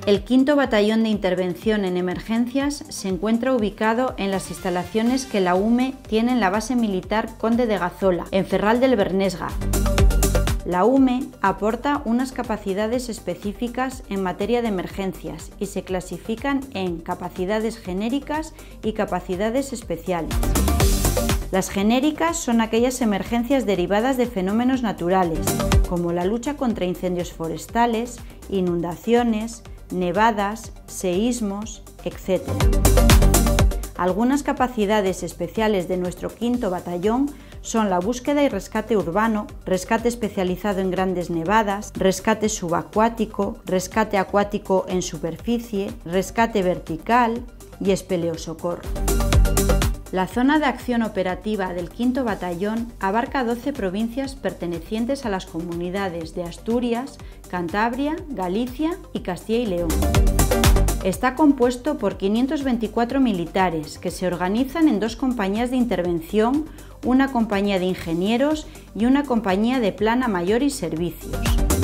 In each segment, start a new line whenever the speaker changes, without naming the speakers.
El 5º Batallón de Intervención en Emergencias se encuentra ubicado en las instalaciones que la UME tiene en la base militar Conde de Gazola, en Ferral del Bernesga. La UME aporta unas capacidades específicas en materia de emergencias y se clasifican en capacidades genéricas y capacidades especiales. Las genéricas son aquellas emergencias derivadas de fenómenos naturales, como la lucha contra incendios forestales, inundaciones, nevadas, seísmos, etc. Algunas capacidades especiales de nuestro 5º batallón son la búsqueda y rescate urbano, rescate especializado en grandes nevadas, rescate subacuático, rescate acuático en superficie, rescate vertical y espeleosocorro. La zona de acción operativa del 5º batallón abarca 12 provincias pertenecientes a las comunidades de Asturias, Cantabria, Galicia y Castilla y León. Está compuesto por 524 militares que se organizan en 2 compañías de intervención, una compañía de ingenieros y una compañía de plana mayor y servicios.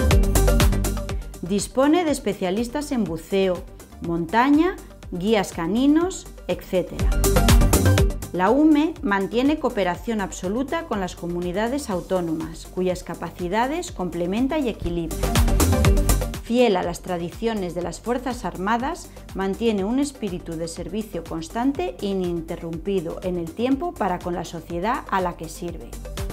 Dispone de especialistas en buceo, montaña, guías caninos, etc. La UME mantiene cooperación absoluta con las comunidades autónomas, cuyas capacidades complementa y equilibra. Fiel a las tradiciones de las Fuerzas Armadas, mantiene un espíritu de servicio constante e ininterrumpido en el tiempo para con la sociedad a la que sirve.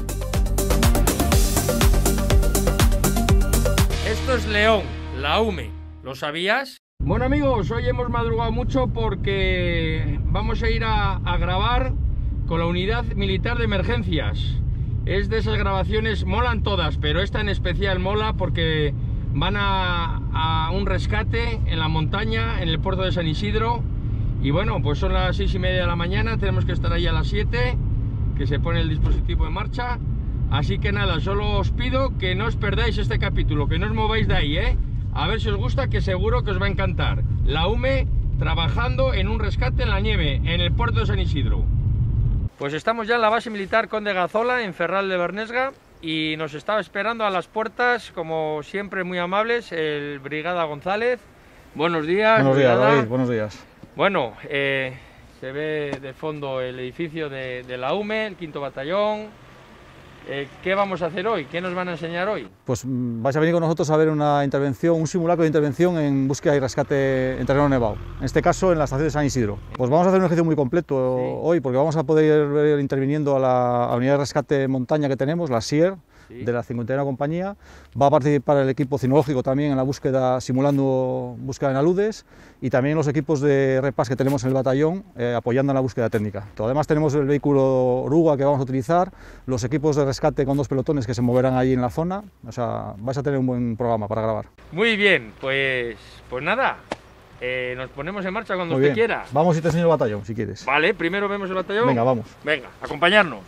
Esto es León, la UME. ¿Lo sabías? Bueno amigos, hoy hemos madrugado mucho porque vamos a ir a grabar con la Unidad Militar de Emergencias. Es de esas grabaciones, molan todas, pero esta en especial mola porque van a un rescate en la montaña, en el puerto de San Isidro. Y bueno, pues son las 6:30 de la mañana, tenemos que estar ahí a las 7, que se pone el dispositivo en marcha. Así que nada, solo os pido que no os perdáis este capítulo, que no os mováis de ahí, A ver si os gusta, que seguro que os va a encantar. La UME trabajando en un rescate en la nieve, en el puerto de San Isidro. Pues estamos ya en la base militar Conde Gazola, en Ferral de Bernesga, y nos estaba esperando a las puertas, como siempre muy amables, el Brigada González. Buenos días.
Buenos días, David, buenos días.
Bueno, se ve de fondo el edificio de la UME, el 5º batallón. ¿Qué vamos a hacer hoy? ¿Qué nos van a enseñar hoy?
Pues vais a venir con nosotros a ver una intervención, un simulacro de intervención en búsqueda y rescate en terreno nevado, en este caso en la estación de San Isidro. Pues vamos a hacer un ejercicio muy completo hoy, porque vamos a poder ver interviniendo a la unidad de rescate montaña que tenemos, la SIER, de la 51ª compañía. Va a participar el equipo cinológico también en la búsqueda, simulando búsqueda en aludes, y también los equipos de repas que tenemos en el batallón apoyando en la búsqueda técnica. Además tenemos el vehículo oruga que vamos a utilizar, los equipos de rescate con 2 pelotones que se moverán allí en la zona. O sea, vais a tener un buen programa para grabar.
Muy bien, pues nada, nos ponemos en marcha cuando usted quiera.
Vamos y te enseño el batallón si quieres.
Vale, primero vemos el batallón.
Venga, vamos.
Venga, acompañarnos.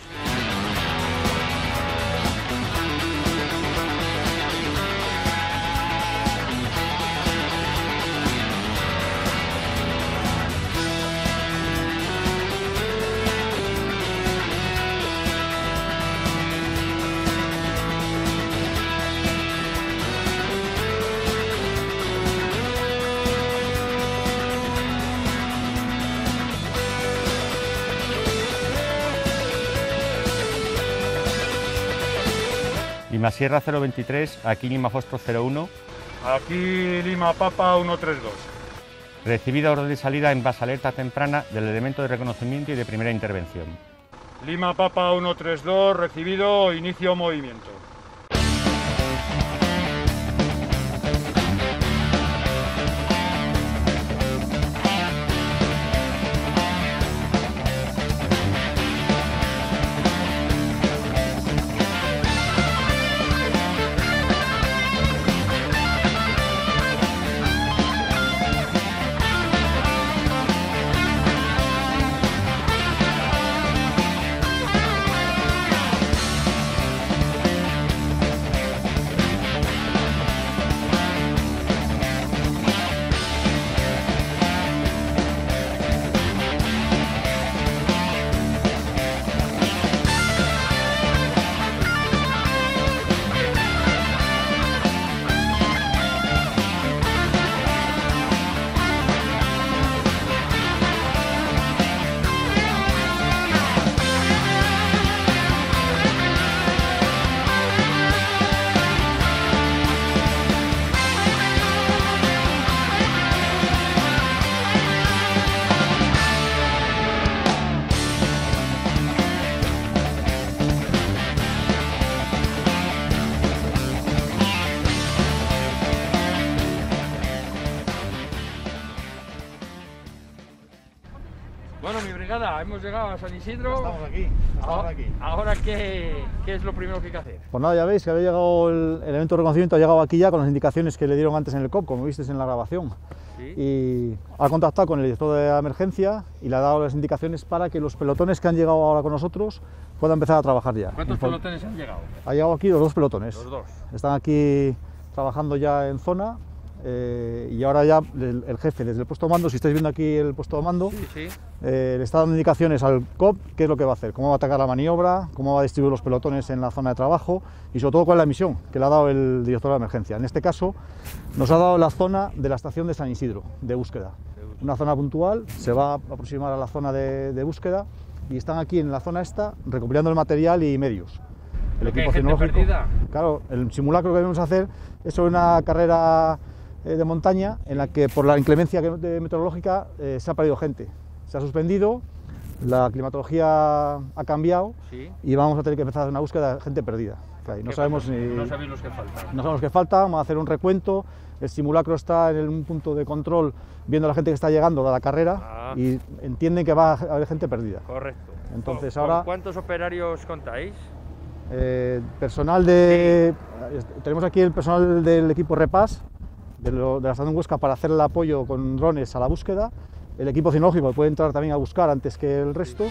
Lima Sierra 023, aquí Lima Fostro 01.
Aquí Lima Papa 132.
Recibida orden de salida en base alerta temprana del elemento de reconocimiento y de primera intervención.
Lima Papa 132, recibido, inicio movimiento.
Bueno, mi brigada, hemos llegado a San Isidro.
Estamos aquí.
Ahora, ¿qué es lo primero que hay que hacer?
Pues nada, ya veis que había llegado el elemento de reconocimiento, ha llegado aquí ya con las indicaciones que le dieron antes en el COP, como visteis en la grabación.
¿Sí?
Y ha contactado con el director de la emergencia y le ha dado las indicaciones para que los pelotones que han llegado ahora con nosotros puedan empezar a trabajar ya.
¿Cuántos pelotones han llegado?
Ha llegado aquí los 2 pelotones.
Los 2.
Están aquí trabajando ya en zona. Y ahora ya el jefe desde el puesto de mando, si estáis viendo aquí el puesto de mando,
Sí.
le está dando indicaciones al COP qué es lo que va a hacer, cómo va a atacar la maniobra, cómo va a distribuir los pelotones en la zona de trabajo y sobre todo cuál es la misión que le ha dado el director de la emergencia. En este caso nos ha dado la zona de la estación de San Isidro de búsqueda, una zona puntual, se va a aproximar a la zona de búsqueda y están aquí en la zona esta recopilando el material y medios. El equipo tecnológico. Claro, el simulacro que debemos hacer es sobre una carrera de montaña en la que por la inclemencia meteorológica se ha perdido gente, se ha suspendido, la climatología ha cambiado y vamos a tener que empezar a hacer una búsqueda de gente perdida. No sabemos
no sabéis los que faltan.
No sabemos qué falta, vamos a hacer un recuento, el simulacro está en un punto de control viendo a la gente que está llegando de la carrera y entienden que va a haber gente perdida.
Correcto.
Entonces ahora...
¿Cuántos operarios contáis?
Personal de... Tenemos aquí el personal del equipo REPAS, de la estación Huesca para hacer el apoyo con drones a la búsqueda, el equipo cinológico puede entrar también a buscar antes que el resto.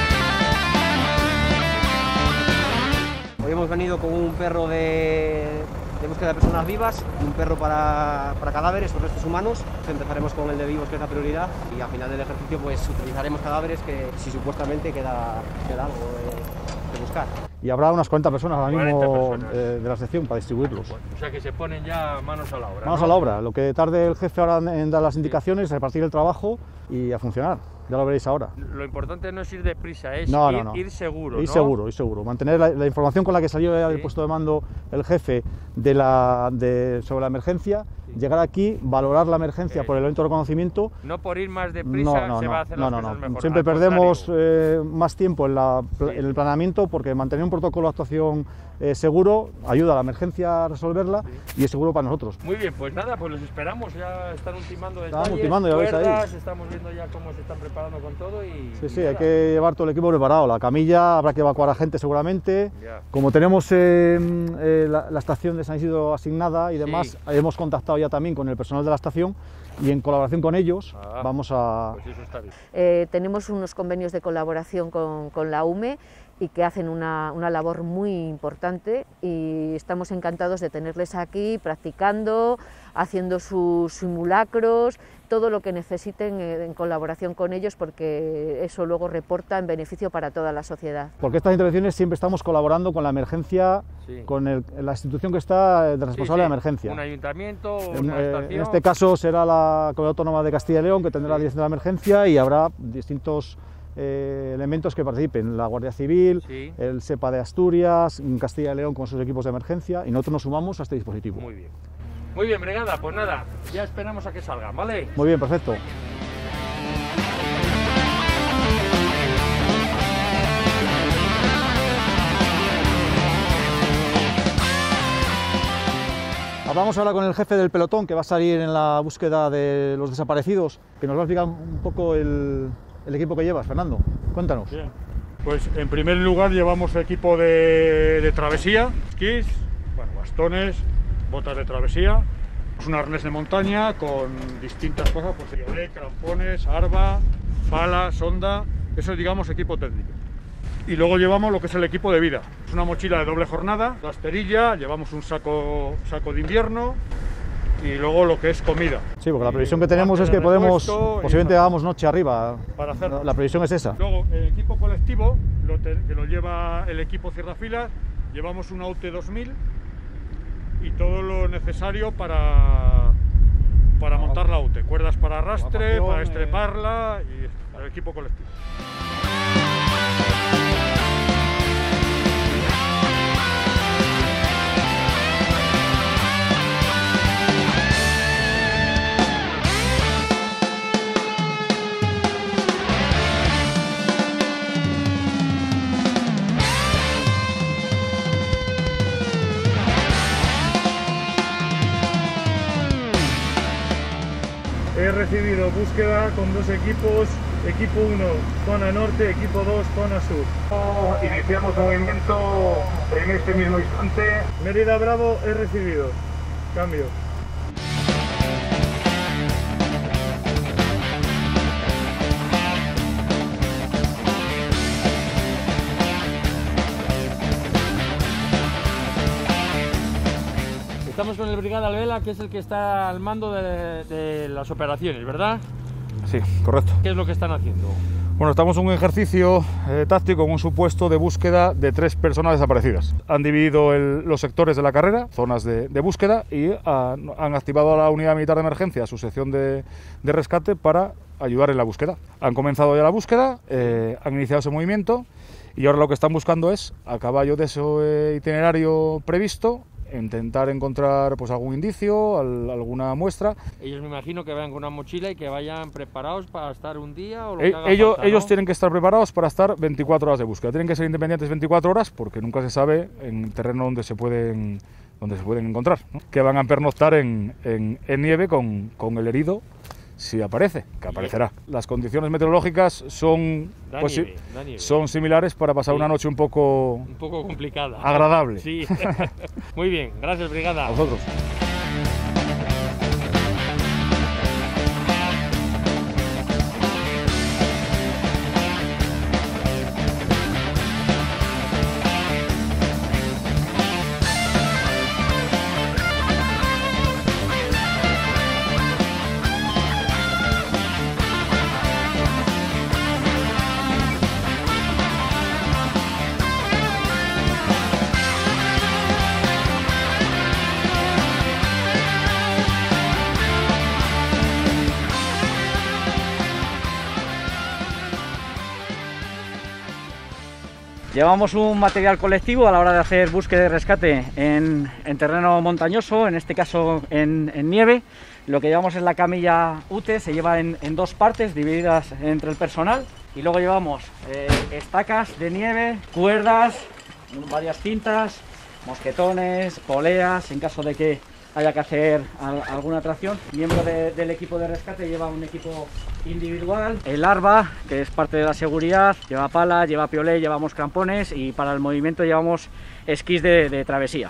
Hoy hemos venido con un perro de búsqueda de personas vivas y un perro para cadáveres o restos humanos. Empezaremos con el de vivos, que es la prioridad, y al final del ejercicio pues utilizaremos cadáveres que si supuestamente queda algo de buscar.
Y habrá unas 40 personas ahora mismo de la sección para distribuirlos.
O sea que se ponen ya manos a la obra.
Manos a la obra, lo que tarde el jefe ahora en dar las indicaciones, repartir el trabajo y a funcionar. Ya lo veréis ahora.
Lo importante no es ir deprisa, es ir seguro.
Ir seguro. Mantener la información con la que salió del puesto de mando el jefe sobre la emergencia, llegar aquí, valorar la emergencia por el evento de reconocimiento.
No por ir más deprisa se va a hacer las cosas mejor.
Siempre perdemos más tiempo en el planeamiento porque mantener un protocolo de actuación seguro ayuda a la emergencia a resolverla y es seguro para nosotros.
Muy bien, pues nada, pues los esperamos, ya están ultimando detalles,
estamos ultimando, ya veis ahí.
Estamos viendo ya cómo se están preparando con todo y...
Sí, hay que llevar todo el equipo preparado, la camilla, habrá que evacuar a gente seguramente. Como tenemos la estación de San Isidro asignada y demás, hemos contactado ya también con el personal de la estación y en colaboración con ellos vamos a...
Pues eso está bien.
Tenemos unos convenios de colaboración con la UME y que hacen una labor muy importante y estamos encantados de tenerles aquí practicando, haciendo sus simulacros, todo lo que necesiten en colaboración con ellos porque eso luego reporta en beneficio para toda la sociedad.
Porque estas intervenciones siempre estamos colaborando con la emergencia, con la institución que está de responsable de emergencia.
Un ayuntamiento, una estación.
En este caso será la Comunidad Autónoma de Castilla y León que tendrá la dirección de la emergencia y habrá distintos elementos que participen, la Guardia Civil, el SEPA de Asturias, Castilla y León con sus equipos de emergencia y nosotros nos sumamos a este dispositivo.
Muy bien, brigada, pues nada, ya esperamos a que salgan, ¿vale?
Muy bien, perfecto. Hablamos ahora con el jefe del pelotón que va a salir en la búsqueda de los desaparecidos, que nos va a explicar un poco el equipo que llevas, Fernando. Cuéntanos.
Bien. Pues en primer lugar llevamos equipo de travesía, esquís, bastones, botas de travesía, un arnés de montaña con distintas cosas, pues crampones, arba, pala, sonda, eso es digamos equipo técnico. Y luego llevamos lo que es el equipo de vida, es una mochila de doble jornada, la esterilla, llevamos un saco de invierno y luego lo que es comida.
Sí, porque la previsión que tenemos es que podemos, posiblemente hagamos noche arriba,
para hacerlo.
La previsión es esa.
Luego el equipo colectivo, que lo lleva el equipo Cierra Filas, llevamos una UT 2000 y todo lo necesario para montar la UT, cuerdas para arrastre, para estreparla y el equipo colectivo. He recibido búsqueda con 2 equipos Equipo 1, zona norte, equipo 2, zona sur.
Iniciamos movimiento en este mismo instante.
Mérida Bravo, he recibido. Cambio.
Estamos con el Brigada Alvela, que es el que está al mando de las operaciones, ¿verdad?
Sí, correcto.
¿Qué es lo que están haciendo?
Bueno, estamos en un ejercicio táctico en un supuesto de búsqueda de 3 personas desaparecidas. Han dividido los sectores de la carrera, zonas de búsqueda, y han activado a la Unidad Militar de Emergencia, su sección de rescate, para ayudar en la búsqueda. Han comenzado ya la búsqueda, han iniciado ese movimiento, y ahora lo que están buscando es, a caballo de ese itinerario previsto, intentar encontrar pues algún indicio, alguna muestra.
Ellos me imagino que vayan con una mochila y que vayan preparados para estar un día o lo que haga falta, ¿no?
Ellos tienen que estar preparados para estar 24 horas de búsqueda. Tienen que ser independientes 24 horas porque nunca se sabe en terreno donde se pueden encontrar, ¿no? Que van a pernoctar en nieve con el herido, si aparece, que aparecerá. Las condiciones meteorológicas son similares para pasar una noche un poco
complicada,
agradable.
Sí. Muy bien, gracias, Brigada.
A vosotros.
Llevamos un material colectivo a la hora de hacer búsqueda y rescate en terreno montañoso, en este caso en nieve. Lo que llevamos es la camilla UTE, se lleva en 2 partes divididas entre el personal. Y luego llevamos estacas de nieve, cuerdas, varias cintas, mosquetones, poleas, en caso de que haya que hacer alguna tracción. Miembro del equipo de rescate lleva un equipo individual, el ARBA, que es parte de la seguridad, lleva pala, lleva piolé, llevamos crampones, y para el movimiento llevamos esquís de travesía.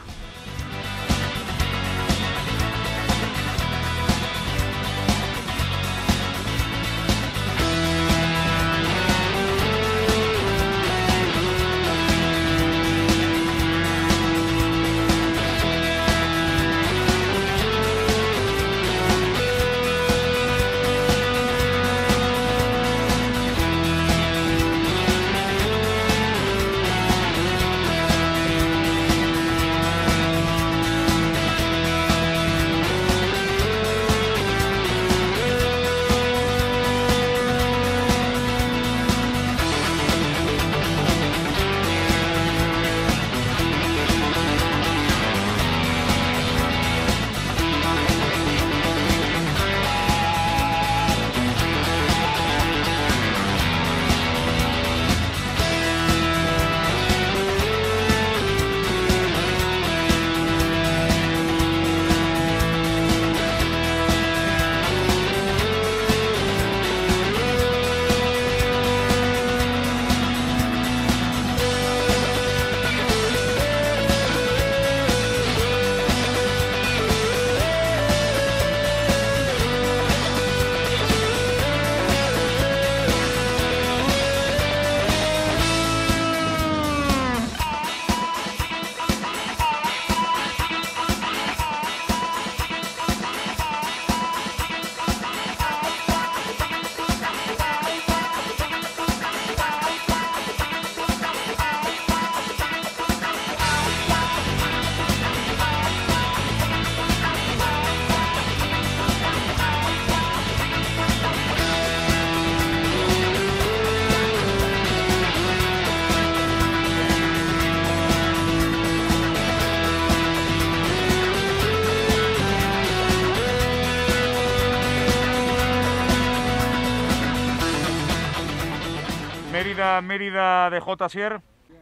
Mérida de J. Sier.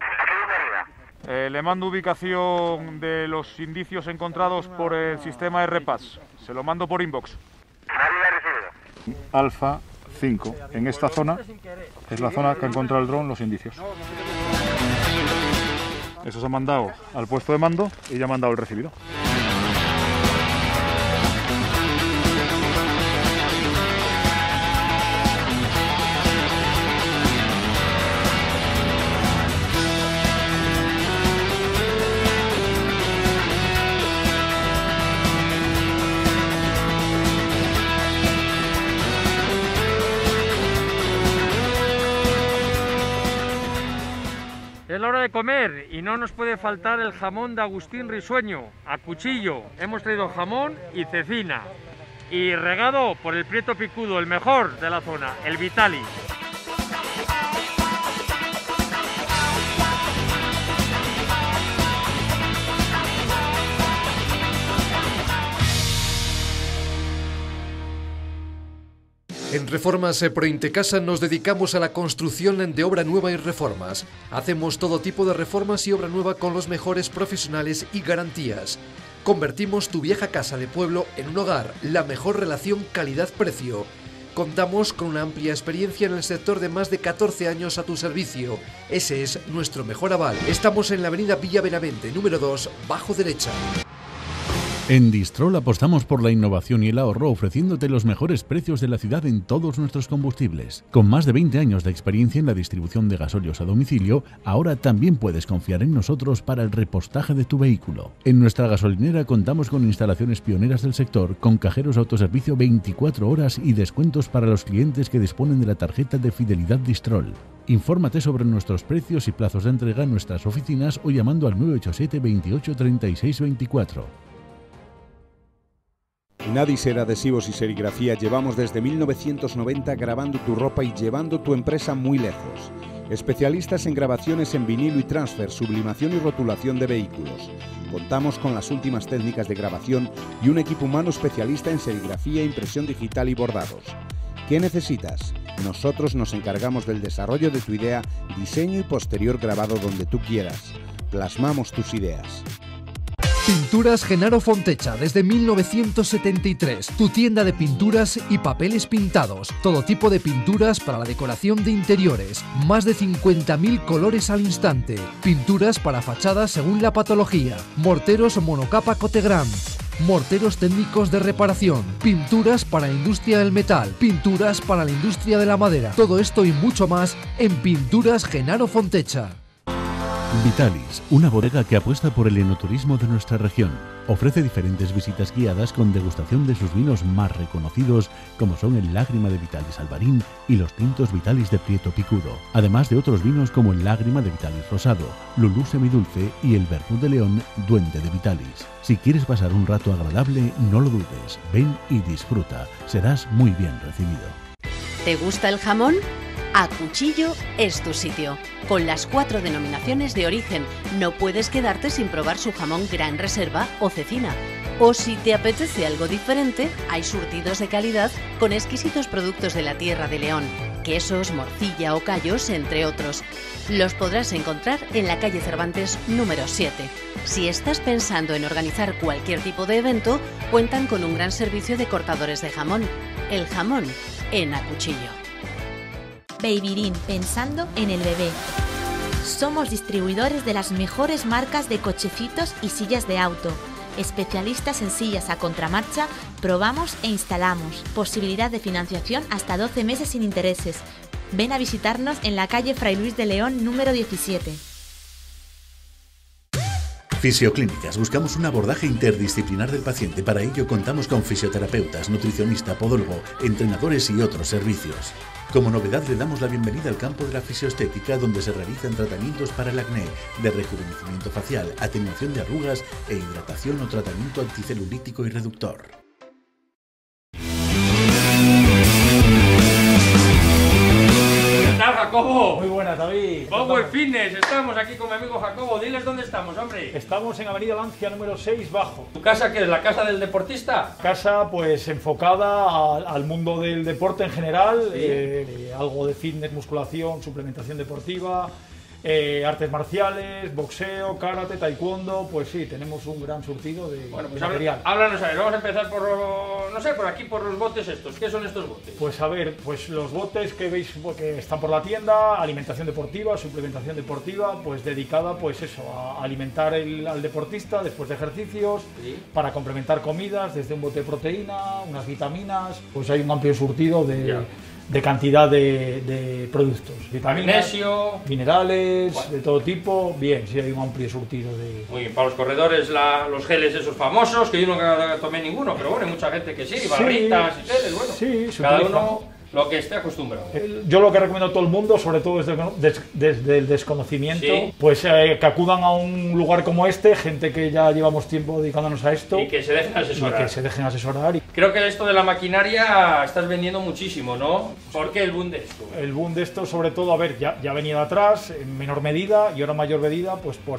Le mando ubicación de los indicios encontrados por el sistema RPAS. Se lo mando por inbox.
Nadie ha recibido.
Alfa 5. En esta zona es la zona que ha encontrado el dron los indicios. Eso se ha mandado al puesto de mando y ya ha mandado el recibido.
Es la hora de comer y no nos puede faltar el jamón de Agustín Risueño, a cuchillo. Hemos traído jamón y cecina y regado por el Prieto Picudo, el mejor de la zona, el Vitalis.
En Reformas Prointecasa nos dedicamos a la construcción de obra nueva y reformas. Hacemos todo tipo de reformas y obra nueva con los mejores profesionales y garantías. Convertimos tu vieja casa de pueblo en un hogar, la mejor relación calidad-precio. Contamos con una amplia experiencia en el sector de más de 14 años a tu servicio. Ese es nuestro mejor aval. Estamos en la avenida Villa Benavente, número 2, bajo derecha.
En Distrol apostamos por la innovación y el ahorro, ofreciéndote los mejores precios de la ciudad en todos nuestros combustibles. Con más de 20 años de experiencia en la distribución de gasóleos a domicilio, ahora también puedes confiar en nosotros para el repostaje de tu vehículo. En nuestra gasolinera contamos con instalaciones pioneras del sector, con cajeros autoservicio 24 horas y descuentos para los clientes que disponen de la tarjeta de fidelidad Distrol. Infórmate sobre nuestros precios y plazos de entrega en nuestras oficinas o llamando al 987 28 36 24.
En Adiser Adhesivos y Serigrafía llevamos desde 1990 grabando tu ropa y llevando tu empresa muy lejos. Especialistas en grabaciones en vinilo y transfer, sublimación y rotulación de vehículos. Contamos con las últimas técnicas de grabación y un equipo humano especialista en serigrafía, impresión digital y bordados. ¿Qué necesitas? Nosotros nos encargamos del desarrollo de tu idea, diseño y posterior grabado donde tú quieras. Plasmamos tus ideas.
Pinturas Genaro Fontecha, desde 1973. Tu tienda de pinturas y papeles pintados. Todo tipo de pinturas para la decoración de interiores. Más de 50.000 colores al instante. Pinturas para fachadas según la patología. Morteros monocapa Cotegram. Morteros técnicos de reparación. Pinturas para la industria del metal. Pinturas para la industria de la madera. Todo esto y mucho más en Pinturas Genaro Fontecha.
Vitalis, una bodega que apuesta por el enoturismo de nuestra región. Ofrece diferentes visitas guiadas con degustación de sus vinos más reconocidos, como son el Lágrima de Vitalis Albarín y los tintos Vitalis de Prieto Picudo, además de otros vinos como el Lágrima de Vitalis Rosado, Lulú Semidulce y el Vermut de León Duende de Vitalis. Si quieres pasar un rato agradable, no lo dudes, ven y disfruta, serás muy bien recibido.
¿Te gusta el jamón? A Cuchillo es tu sitio. Con las 4 denominaciones de origen, no puedes quedarte sin probar su jamón Gran Reserva o cecina. O si te apetece algo diferente, hay surtidos de calidad con exquisitos productos de la tierra de León, quesos, morcilla o callos, entre otros. Los podrás encontrar en la calle Cervantes número 7. Si estás pensando en organizar cualquier tipo de evento, cuentan con un gran servicio de cortadores de jamón. El jamón en A Cuchillo.
Babyrin, pensando en el bebé. Somos distribuidores de las mejores marcas de cochecitos y sillas de auto. Especialistas en sillas a contramarcha, probamos e instalamos. Posibilidad de financiación hasta 12 meses sin intereses. Ven a visitarnos en la calle Fray Luis de León número 17.
Fisioclínicas. Buscamos un abordaje interdisciplinar del paciente. Para ello contamos con fisioterapeutas, nutricionista, podólogo, entrenadores y otros servicios. Como novedad le damos la bienvenida al campo de la fisioestética, donde se realizan tratamientos para el acné, de rejuvenecimiento facial, atenuación de arrugas e hidratación o tratamiento anticelulítico y reductor.
¿Qué tal, Jacobo?
Muy buenas, David.
Power Fitness, estamos aquí con mi amigo Jacobo. Diles dónde estamos, hombre.
Estamos en Avenida Lancia número 6 bajo.
¿Tu casa qué es? ¿La casa del deportista?
Casa pues enfocada al mundo del deporte en general, ¿sí? Algo de fitness, musculación, suplementación deportiva, artes marciales, boxeo, karate, taekwondo, pues sí, tenemos un gran surtido de,
bueno, pues
de material.
Háblanos a ver, vamos a empezar por, no sé, por aquí, por los botes estos. ¿Qué son estos botes?
Pues a ver, pues los botes que veis que están por la tienda, alimentación deportiva, suplementación deportiva, pues dedicada pues eso, a alimentar al deportista después de ejercicios,
sí,
para complementar comidas, desde un bote de proteína, unas vitaminas, pues hay un amplio surtido de cantidad de productos, vitaminas,
magnesio,
minerales,
bueno,
de todo tipo. Bien, sí hay un amplio surtido de...
Muy bien, para los corredores los geles esos famosos, que yo nunca tomé ninguno, pero bueno, hay mucha gente que sí, barritas y geles, bueno,
sí,
cada uno lo que esté acostumbrado.
Yo lo que recomiendo a todo el mundo, sobre todo desde el desconocimiento,
sí,
pues que acudan a un lugar como este, gente que ya llevamos tiempo dedicándonos a esto.
Y que se dejen asesorar.
Y que se dejen asesorar.
Creo que esto de la maquinaria estás vendiendo muchísimo, ¿no? ¿Por qué el boom de esto?
El boom de esto, sobre todo, a ver, ya venía de atrás, en menor medida, y ahora mayor medida, pues por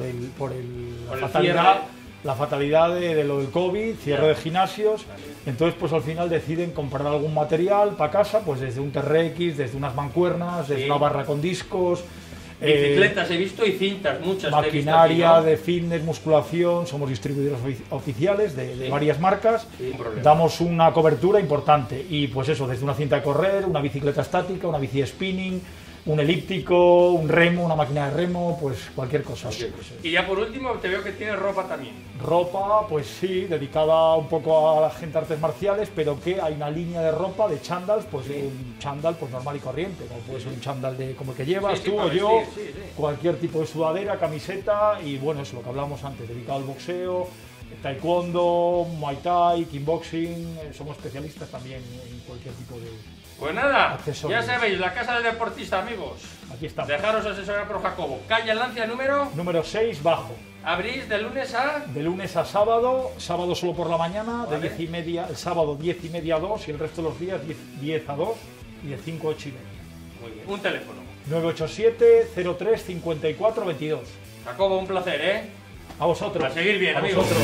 la fatalidad de lo del COVID, cierre de gimnasios. Entonces, pues al final deciden comprar algún material para casa, pues desde un TRX, desde unas mancuernas, desde una barra con discos.
Bicicletas he visto y cintas, muchas.
Maquinaria de fitness, musculación, somos distribuidores oficiales de varias marcas. Damos una cobertura importante y pues eso, desde una cinta de correr, una bicicleta estática, una bici de spinning, un elíptico, un remo, una máquina de remo, pues cualquier cosa.
Y ya por último te veo que tienes ropa también.
Ropa, pues sí, dedicada un poco a la gente de artes marciales, pero que hay una línea de ropa, de chándals, pues un chándal pues normal y corriente, como puede ser un chándal como el que llevas tú o yo, cualquier tipo de sudadera, camiseta, y bueno, es lo que hablamos antes, dedicado al boxeo, taekwondo, muay thai, kickboxing, somos especialistas también en cualquier tipo de...
Pues nada,
accesorios.
Ya sabéis, la casa del deportista, amigos.
Aquí estamos.
Dejaros asesorar por Jacobo. Calle Lancia, número
6 bajo.
¿Abrís de lunes a...?
De lunes a sábado, sábado solo por la mañana, de 10:30, el sábado 10:30 a 2 y el resto de los días 10 a 2 y de 5 a 8:30.
Muy bien. Un teléfono.
987 03 54 22.
Jacobo, un placer, ¿eh?
A vosotros.
A seguir bien,
a
amigos.
Vosotros.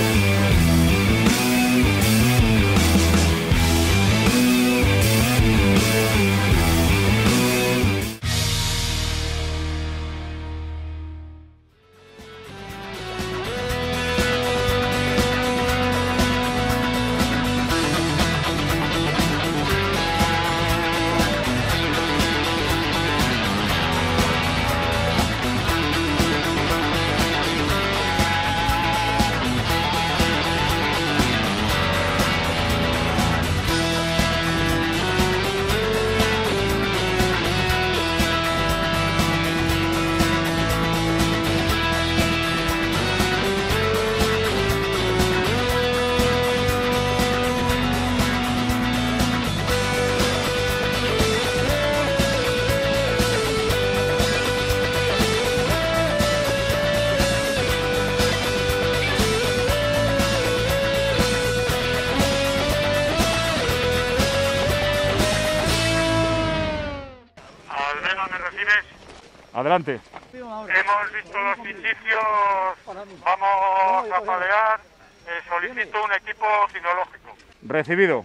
Adelante.
Hemos visto los indicios, vamos a palear, solicito un equipo cinológico.
Recibido.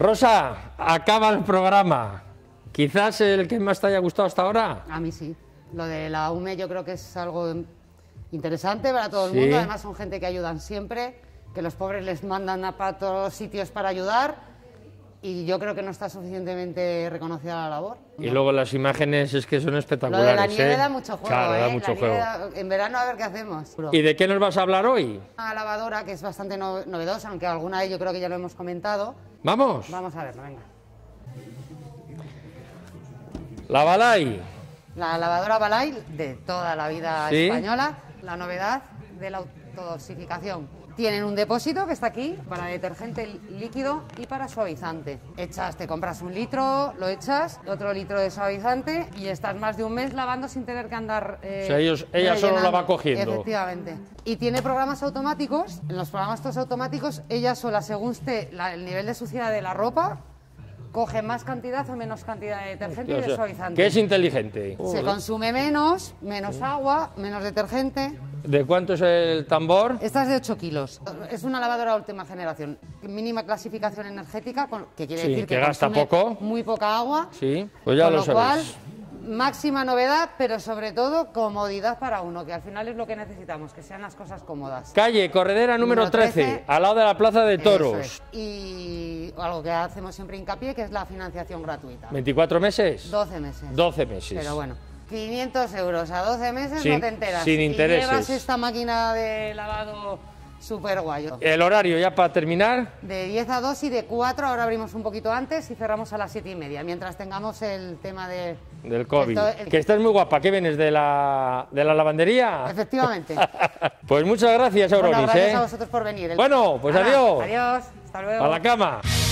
Rosa, acaba el programa. Quizás el que más te haya gustado hasta ahora.
A mí sí. Lo de la UME yo creo que es algo interesante para todo el mundo. Además son gente que ayudan siempre, que los pobres les mandan para todos los sitios para ayudar. Y yo creo que no está suficientemente reconocida la labor.
Y luego las imágenes es que son espectaculares.
Lo de la nieve da mucho juego,
claro, da mucho juego.
En verano a ver qué hacemos.
¿Y de qué nos vas a hablar hoy?
Una lavadora que es bastante novedosa, aunque alguna de ellos creo que ya lo hemos comentado.
¿Vamos?
Vamos a verlo, venga.
La Balay.
La lavadora Balay de toda la vida española. La novedad de la autodosificación. Tienen un depósito que está aquí para detergente líquido y para suavizante. Te compras 1 litro, lo echas, otro litro de suavizante y estás más de un mes lavando sin tener que andar
o sea, ella solo la va cogiendo.
Efectivamente. Y tiene programas automáticos. En los programas estos automáticos, ella sola, según esté el nivel de suciedad de la ropa, coge más cantidad o menos cantidad de detergente y de suavizante.
Que es inteligente.
Se consume menos agua, menos detergente.
¿De cuánto es el tambor?
Esta es de 8 kilos. Es una lavadora de última generación. Mínima clasificación energética, que quiere decir que
gasta poco.
Muy poca agua.
Sí, pues ya lo sabes.
Con lo cual, máxima novedad, pero sobre todo comodidad para uno, que al final es lo que necesitamos, que sean las cosas cómodas.
Calle Corredera número 13, al lado de la Plaza de Toros.
Eso es. Y algo que hacemos siempre hincapié, que es la financiación gratuita.
¿24 meses?
12 meses.
12 meses.
Pero bueno. 500 euros a 12 meses no te enteras.
Sin intereses.
Y llevas esta máquina de lavado súper guay.
El horario ya para terminar.
De 10 a 2 y de 4, ahora abrimos un poquito antes y cerramos a las 7:30, mientras tengamos el tema
del COVID. Que estás muy guapa, ¿qué vienes de la lavandería?
Efectivamente.
Pues muchas gracias, Auronis.
Bueno, gracias a vosotros por venir.
Bueno, pues adiós.
Adiós, hasta luego.
A la cama.